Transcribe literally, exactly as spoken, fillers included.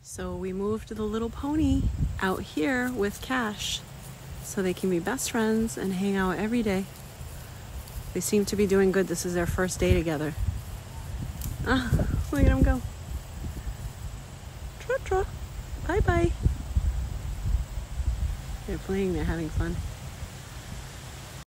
So we moved the little pony out here with Cash so they can be best friends and hang out every day. They seem to be doing good. This is their first day together. Ah, look at them go. Tra-tra. Bye-bye. They're playing, they're having fun.